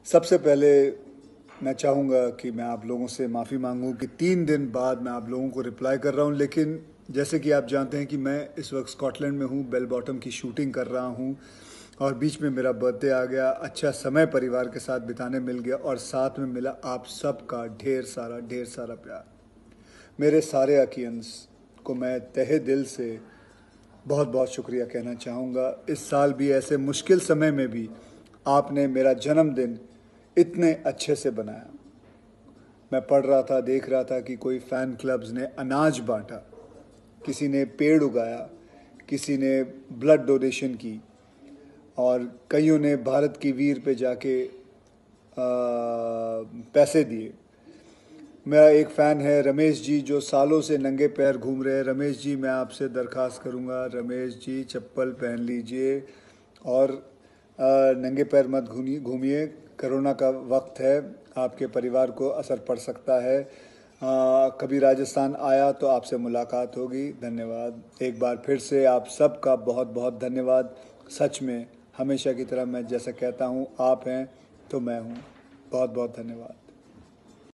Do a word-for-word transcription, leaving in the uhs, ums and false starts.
सबसे पहले मैं चाहूँगा कि मैं आप लोगों से माफ़ी मांगूं कि तीन दिन बाद मैं आप लोगों को रिप्लाई कर रहा हूं, लेकिन जैसे कि आप जानते हैं कि मैं इस वक्त स्कॉटलैंड में हूं, बेल बॉटम की शूटिंग कर रहा हूं और बीच में मेरा बर्थडे आ गया। अच्छा समय परिवार के साथ बिताने मिल गया और साथ में मिला आप सबका ढेर सारा ढेर सारा प्यार। मेरे सारे अकियंस को मैं तहे दिल से बहुत बहुत शुक्रिया कहना चाहूँगा। इस साल भी ऐसे मुश्किल समय में भी आपने मेरा जन्मदिन इतने अच्छे से बनाया। मैं पढ़ रहा था, देख रहा था कि कोई फ़ैन क्लब्स ने अनाज बांटा, किसी ने पेड़ उगाया, किसी ने ब्लड डोनेशन की और कईयों ने भारत की वीर पे जाके आ, पैसे दिए। मेरा एक फ़ैन है रमेश जी, जो सालों से नंगे पैर घूम रहे हैं। रमेश जी, मैं आपसे दरख्वास्त करूंगा, रमेश जी चप्पल पहन लीजिए और आ, नंगे पैर मत घूमिए। कोरोना का वक्त है, आपके परिवार को असर पड़ सकता है। आ, कभी राजस्थान आया तो आपसे मुलाकात होगी। धन्यवाद एक बार फिर से, आप सबका बहुत बहुत धन्यवाद। सच में हमेशा की तरह मैं जैसा कहता हूँ, आप हैं तो मैं हूँ। बहुत बहुत धन्यवाद।